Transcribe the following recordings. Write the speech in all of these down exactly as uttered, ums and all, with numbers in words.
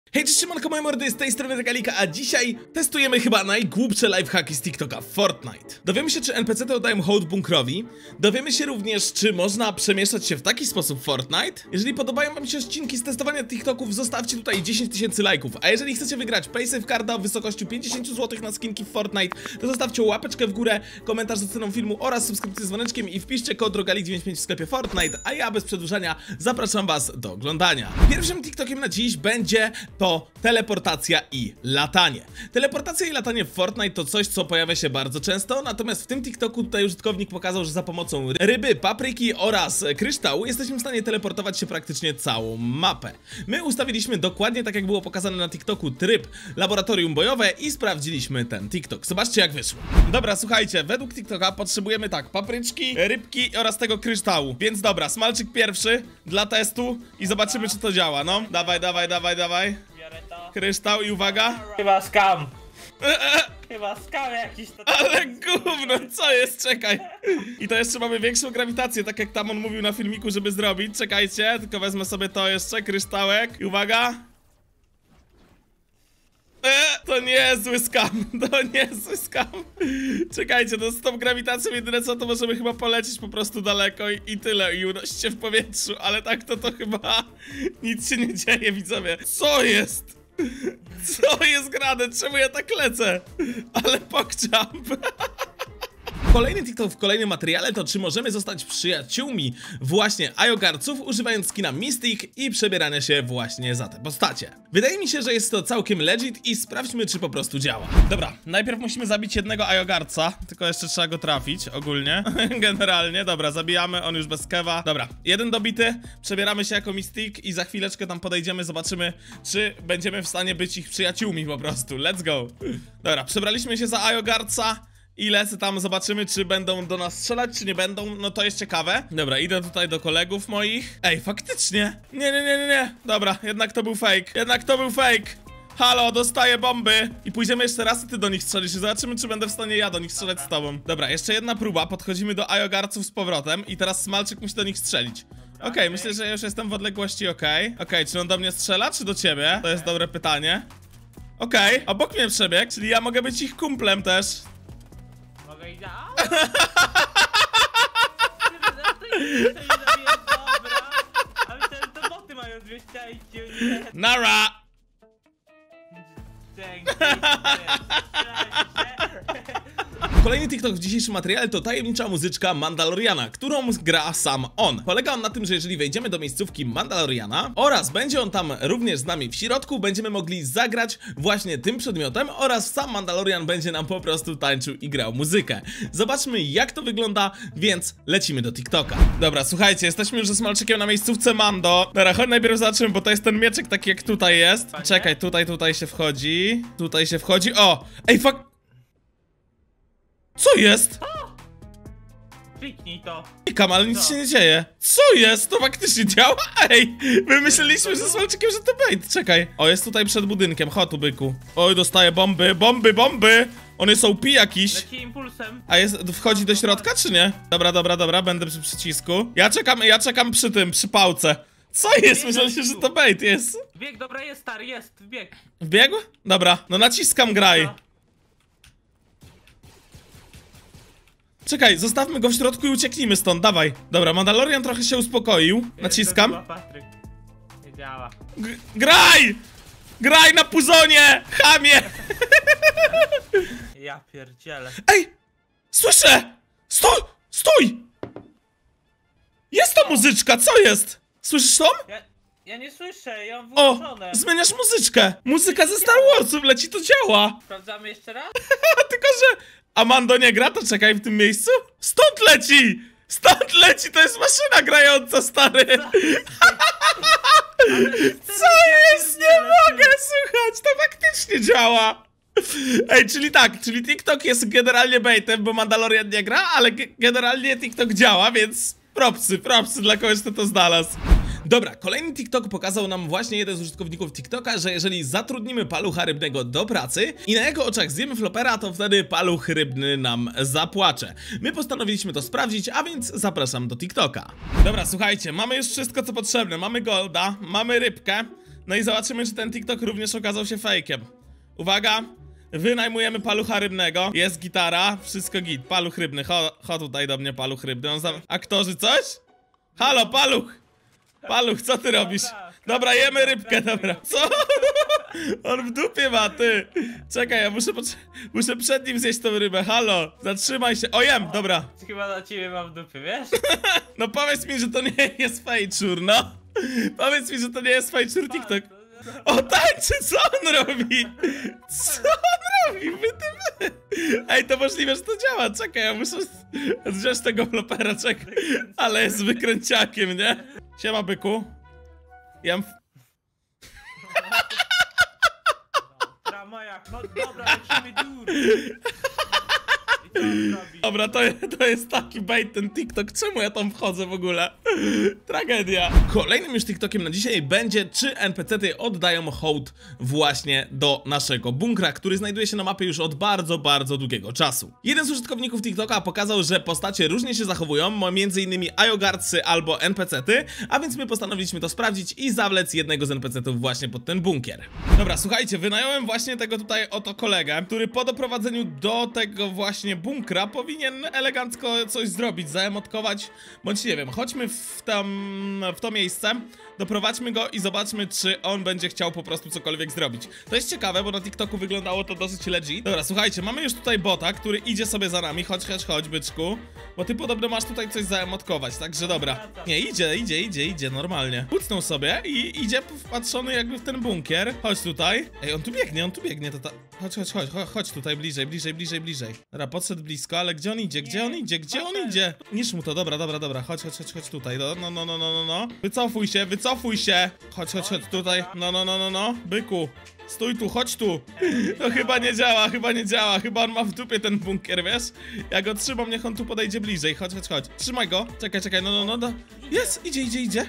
Hej, cześć, siemanko, moje mordy, z tej strony Regalika, a dzisiaj testujemy chyba najgłupsze lifehacki z TikToka, Fortnite. Dowiemy się, czy N P C-ty oddają hołd bunkrowi. Dowiemy się również, czy można przemieszczać się w taki sposób w Fortnite. Jeżeli podobają wam się odcinki z testowania TikToków, zostawcie tutaj dziesięć tysięcy lajków. A jeżeli chcecie wygrać Paysafe Carda w wysokości pięćdziesiąt złotych na skinki w Fortnite, to zostawcie łapeczkę w górę, komentarz z oceną filmu oraz subskrypcję z dzwoneczkiem i wpiszcie kod Rogalik dziewięćdziesiąt pięć w sklepie Fortnite, a ja bez przedłużania zapraszam was do oglądania. Pierwszym TikTokiem na dziś będzie to teleportacja i latanie. Teleportacja i latanie w Fortnite to coś, co pojawia się bardzo często, natomiast w tym TikToku tutaj użytkownik pokazał, że za pomocą ryby, papryki oraz kryształu jesteśmy w stanie teleportować się praktycznie całą mapę. My ustawiliśmy dokładnie tak, jak było pokazane na TikToku, tryb laboratorium bojowe i sprawdziliśmy ten TikTok. Zobaczcie, jak wyszło. Dobra, słuchajcie, według TikToka potrzebujemy tak, papryczki, rybki oraz tego kryształu. Więc dobra, smalczyk pierwszy dla testu i zobaczymy, czy to działa, no. Dawaj, dawaj, dawaj, dawaj. Kryształ i uwaga. Chyba skam. Chyba skam jakiś to. Ale gówno, co jest? Czekaj. I to jeszcze mamy większą grawitację, tak jak tam on mówił na filmiku, żeby zrobić. Czekajcie, tylko wezmę sobie to jeszcze, kryształek. I uwaga. E, to nie jest zły skam, to nie jest zły skam. Czekajcie, no z tą grawitacją jedyne co, to możemy chyba polecieć po prostu daleko i, i tyle, i unosić się w powietrzu, ale tak to to chyba nic się nie dzieje, widzowie. Co jest? Co jest grane? Czemu ja tak lecę? Ale pokczam. Kolejny TikTok w kolejnym materiale to, czy możemy zostać przyjaciółmi właśnie Ajogarców, używając skina Mystic i przebierania się właśnie za te postacie. Wydaje mi się, że jest to całkiem legit i sprawdźmy, czy po prostu działa. Dobra, najpierw musimy zabić jednego Ajogarca, tylko jeszcze trzeba go trafić ogólnie. Generalnie, dobra, zabijamy, on już bez kewa. Dobra, jeden dobity, przebieramy się jako Mystic i za chwileczkę tam podejdziemy, zobaczymy, czy będziemy w stanie być ich przyjaciółmi po prostu. Let's go. Dobra, przebraliśmy się za Ajogarca. I lecę tam, zobaczymy, czy będą do nas strzelać, czy nie będą, no to jest ciekawe. Dobra, idę tutaj do kolegów moich. Ej, faktycznie. Nie, nie, nie, nie, nie. Dobra, jednak to był fake. Jednak to był fake. Halo, dostaję bomby. I pójdziemy jeszcze raz i ty do nich strzelisz i zobaczymy, czy będę w stanie ja do nich strzelać z tobą. Dobra, jeszcze jedna próba, podchodzimy do Ajogarców z powrotem i teraz Smalczyk musi do nich strzelić. Okej, okay, myślę, że już jestem w odległości, okej. Okay. Okej, okay, czy on do mnie strzela, czy do ciebie? To jest dobre pytanie. Okej, okay, obok mnie przebiegł, czyli ja mogę być ich kumplem też. Nara! Kolejny TikTok w dzisiejszym materiale to tajemnicza muzyczka Mandaloriana, którą gra sam on. Polega on na tym, że jeżeli wejdziemy do miejscówki Mandaloriana oraz będzie on tam również z nami w środku, będziemy mogli zagrać właśnie tym przedmiotem oraz sam Mandalorian będzie nam po prostu tańczył i grał muzykę. Zobaczmy, jak to wygląda, więc lecimy do TikToka. Dobra, słuchajcie, jesteśmy już ze Smalczykiem na miejscówce Mando. Dobra, chodź najpierw zobaczymy, bo to jest ten mieczek taki jak tutaj jest. Czekaj, tutaj, tutaj się wchodzi. Tutaj się wchodzi. O! Ej, fuck! Co jest? Kliknij to. Klikam, ale nic Co? się nie dzieje. Co jest? To faktycznie działa? Ej, my myśleliśmy ze Smalczykiem, że to bait. Czekaj. O, jest tutaj przed budynkiem. Chodź tu, byku. Oj, dostaję bomby, bomby, bomby. On jest O P jakiś. Leci impulsem. A jest, wchodzi do środka, czy nie? Dobra, dobra, dobra, będę przy przycisku. Ja czekam, ja czekam przy tym, przy pałce. Co jest? Myśleliście, że to bait jest. Wbieg, dobra, jest stary, jest, wbieg. Wbiegł? Dobra, no naciskam graj. Czekaj, zostawmy go w środku i ucieknijmy stąd, dawaj. Dobra, Mandalorian trochę się uspokoił. Naciskam. Nie działa. G graj! Graj na puzonie! Chamie! Ja pierdzielę. Ej! Słyszę! Stój! Stój! Jest to muzyczka, co jest? Słyszysz to? Ja, ja nie słyszę, ja mam O! włączone. Zmieniasz muzyczkę! Muzyka ze Star Warsów leci, to działa! Sprawdzamy jeszcze raz? Tylko, że Amando nie gra, to czekaj w tym miejscu. Stąd leci! Stąd leci, to jest maszyna grająca, stary! Co jest? Nie mogę słuchać, to faktycznie działa! Ej, czyli tak, czyli TikTok jest generalnie baitem, bo Mandalorian nie gra, ale generalnie TikTok działa, więc propsy, propsy dla kogoś, kto to znalazł. Dobra, kolejny TikTok pokazał nam właśnie jeden z użytkowników TikToka, że jeżeli zatrudnimy palucha rybnego do pracy i na jego oczach zjemy flopera, to wtedy paluch rybny nam zapłacze. My postanowiliśmy to sprawdzić, a więc zapraszam do TikToka. Dobra, słuchajcie, mamy już wszystko co potrzebne, mamy golda, mamy rybkę. No i zobaczymy, czy ten TikTok również okazał się fejkiem. Uwaga, wynajmujemy palucha rybnego. Jest gitara, wszystko git. Paluch rybny, chodź cho tutaj do mnie, paluch rybny. On za... Aktorzy, coś? Halo, paluch! Paluch, co ty robisz? Dobra, jemy rybkę, dobra. Co? On w dupie ma, ty. Czekaj, ja muszę, muszę przed nim zjeść tą rybę, halo. Zatrzymaj się, o jem, dobra. Chyba na ciebie mam w dupie, wiesz? No powiedz mi, że to nie jest fejczur, no. Powiedz mi, że to nie jest fejczur TikTok. O, tańczy, co on robi? Co on robi? Wy, ty, wy. Ej, to możliwe, że to działa. Czekaj, ja muszę wziąć tego flopera, czekaj. Ale jest wykręciakiem, nie? Siema, byku. Jem... Dobra, moja, no dobra, lecimy dur. Dobra, to, to jest taki bait ten TikTok. Czemu ja tam wchodzę w ogóle? Tragedia. Kolejnym już TikTokiem na dzisiaj będzie, czy N P C-ty oddają hołd właśnie do naszego bunkra, który znajduje się na mapie już od bardzo, bardzo długiego czasu. Jeden z użytkowników TikToka pokazał, że postacie różnie się zachowują, między innymi Ajogarcy albo N P C-ty, a więc my postanowiliśmy to sprawdzić i zawlec jednego z N P C-ów właśnie pod ten bunkier. Dobra, słuchajcie, wynająłem właśnie tego tutaj oto kolegę, który po doprowadzeniu do tego właśnie bunkra powinien elegancko coś zrobić, zaemotkować, bądź nie wiem, chodźmy w, tam, w to miejsce, doprowadźmy go i zobaczmy, czy on będzie chciał po prostu cokolwiek zrobić. To jest ciekawe, bo na TikToku wyglądało to dosyć legit. Dobra, słuchajcie, mamy już tutaj bota, który idzie sobie za nami, chodź, chodź, chodź, byczku, bo ty podobno masz tutaj coś zaemotkować, także dobra. Nie, idzie, idzie, idzie, idzie, normalnie. Pucnął sobie i idzie wpatrzony jakby w ten bunkier. Chodź tutaj. Ej, on tu biegnie, on tu biegnie, to ta... Chodź, chodź, chodź, chodź, chodź tutaj, bliżej, bliżej, bliżej, bliżej. Dobra, podszedł blisko, ale gdzie on idzie, gdzie on idzie, gdzie on idzie? Niż mu to, dobra, dobra, dobra, chodź, chodź, chodź, chodź tutaj, no, no, no, no, no, no, no. Wycofuj się, wycofuj się. Chodź, chodź, chodź tutaj, no, no, no, no, no, byku. Stój tu, chodź tu. No chyba nie działa, chyba nie działa, chyba on ma w dupie ten bunkier, wiesz? Ja go trzymam, niech on tu podejdzie bliżej, chodź, chodź, chodź. Trzymaj go, czekaj, czekaj, no, no, no, no. Jest, idzie, idzie, idzie.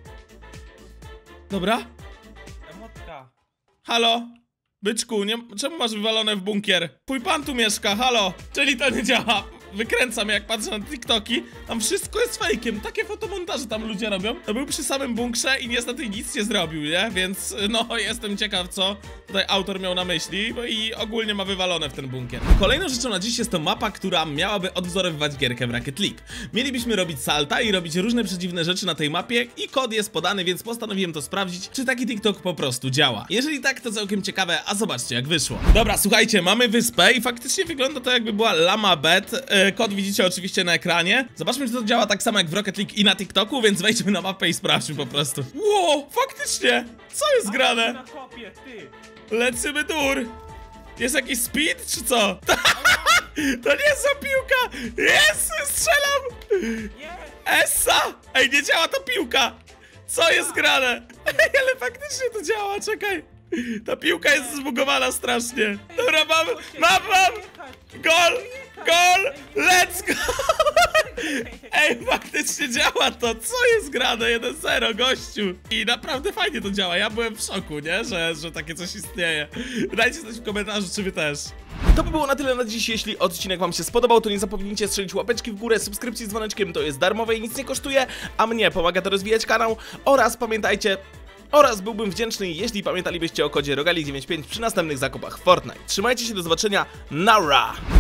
Dobra. Emotka. Halo? Byczku, nie, czemu masz wywalone w bunkier? Twój pan tu mieszka, halo! Czyli to nie działa. Wykręcam, jak patrzę na TikToki. Tam wszystko jest fejkiem. Takie fotomontaże tam ludzie robią. To był przy samym bunkrze i niestety nic nie zrobił, nie? Więc no, jestem ciekaw, co tutaj autor miał na myśli. Bo i ogólnie ma wywalone w ten bunkier. Kolejną rzeczą na dziś jest to mapa, która miałaby odwzorowywać gierkę w Rocket League. Mielibyśmy robić salta i robić różne przedziwne rzeczy na tej mapie i kod jest podany, więc postanowiłem to sprawdzić, czy taki TikTok po prostu działa. Jeżeli tak, to całkiem ciekawe, a zobaczcie, jak wyszło. Dobra, słuchajcie, mamy wyspę i faktycznie wygląda to, jakby była Llama Bed. Kod widzicie oczywiście na ekranie. Zobaczmy, czy to działa tak samo jak w Rocket League i na TikToku, więc wejdźmy na mapę i sprawdźmy po prostu. Wow, faktycznie! Co jest grane? Na kopie, ty. Lecimy dur. Jest jakiś speed, czy co? To nie jest za piłka! Jest! Strzelam! Nie! Essa! Ej, nie działa ta piłka! Co jest grane? Ej, ale faktycznie to działa, czekaj. Ta piłka jest zbugowana strasznie. Dobra, mam, mam, mam! Gol! Gol! Let's go! Ej, faktycznie działa to! Co jest grane? jeden zero, gościu! I naprawdę fajnie to działa. Ja byłem w szoku, nie? Że, że takie coś istnieje. Dajcie znać w komentarzu, czy wy też. To by było na tyle na dziś. Jeśli odcinek wam się spodobał, to nie zapomnijcie strzelić łapeczki w górę, subskrypcji z dzwoneczkiem, to jest darmowe i nic nie kosztuje, a mnie pomaga to rozwijać kanał. Oraz pamiętajcie... Oraz byłbym wdzięczny, jeśli pamiętalibyście o kodzie Rogali dziewięćdziesiąt pięć przy następnych zakupach w Fortnite. Trzymajcie się, do zobaczenia, nara!